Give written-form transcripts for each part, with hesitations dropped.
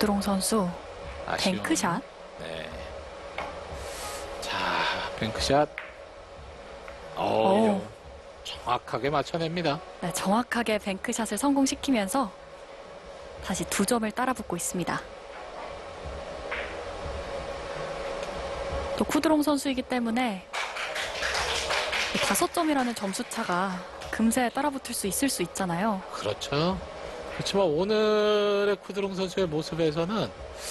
구드롱 선수 아쉬운. 뱅크샷. 네. 자, 뱅크샷. 오. 정확하게 맞춰냅니다. 네, 정확하게 뱅크샷을 성공시키면서 다시 2점을 따라붙고 있습니다. 또 구드롱 선수이기 때문에 5점이라는 점수차가 금세 따라붙을 수 있을 수 있잖아요. 그렇죠. 그렇지만 오늘의 쿠드롱 선수의 모습에서는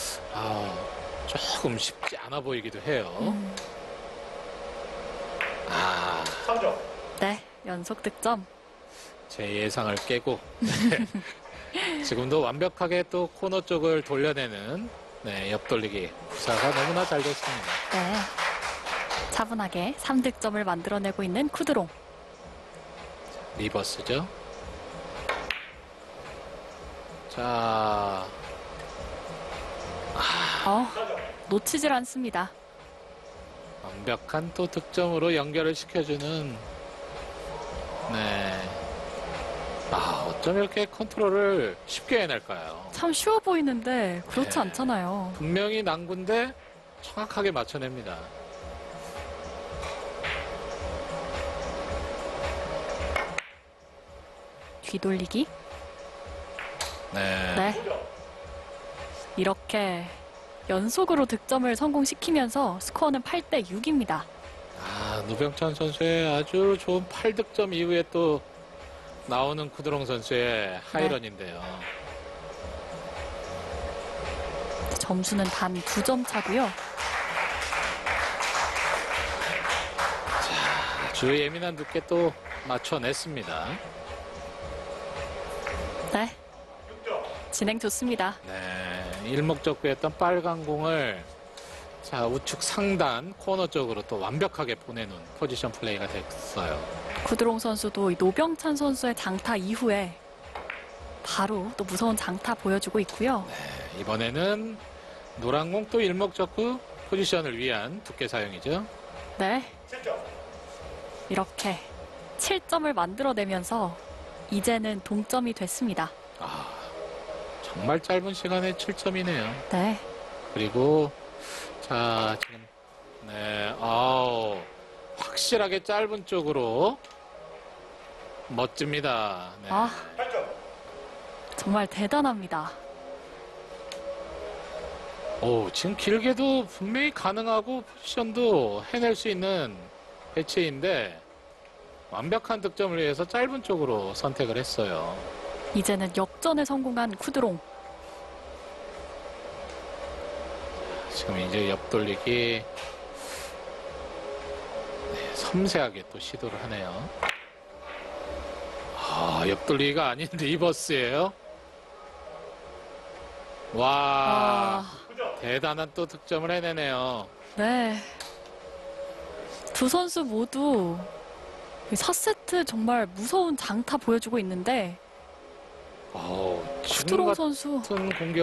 조금 쉽지 않아 보이기도 해요. 3점. 네, 연속 득점. 제 예상을 깨고 지금도 완벽하게 또 코너 쪽을 돌려내는 옆돌리기 구사가 너무나 잘 됐습니다. 네, 차분하게 3득점을 만들어내고 있는 쿠드롱. 리버스죠. 자, 놓치질 않습니다. 완벽한 또 득점으로 연결을 시켜주는. 네. 어쩜 이렇게 컨트롤을 쉽게 해낼까요? 참 쉬워 보이는데 그렇지 네. 않잖아요. 분명히 난구인데 정확하게 맞춰냅니다. 뒤돌리기. 네. 이렇게 연속으로 득점을 성공시키면서 스코어는 8대6입니다. 노병찬 선수의 아주 좋은 8득점 이후에 또 나오는 쿠드롱 선수의 하이런인데요. 점수는 단 2점 차고요. 아주 예민한 두께 또 맞춰냈습니다. 네. 진행 좋습니다. 네, 일목적구였던 빨간 공을 우측 상단 코너 쪽으로 또 완벽하게 보내놓은 포지션 플레이가 됐어요. 구드롱 선수도 이 노병찬 선수의 장타 이후에 바로 또 무서운 장타 보여주고 있고요. 네, 이번에는 노란 공 또 일목적구 포지션을 위한 두께 사용이죠. 네. 7점. 이렇게 7점을 만들어내면서 이제는 동점이 됐습니다. 정말 짧은 시간에 7점이네요. 네. 그리고 지금 확실하게 짧은 쪽으로 멋집니다. 네. 8점. 정말 대단합니다. 지금 길게도 분명히 가능하고 포지션도 해낼 수 있는 배치인데 완벽한 득점을 위해서 짧은 쪽으로 선택을 했어요. 이제는 역전에 성공한 쿠드롱. 지금 이제 옆돌리기 섬세하게 또 시도를 하네요. 옆돌리기가 아닌 리버스예요. 와, 대단한 또 득점을 해내네요. 네. 두 선수 모두 4세트 정말 무서운 장타 보여주고 있는데 지금 쿠드롱 선수 같은 공격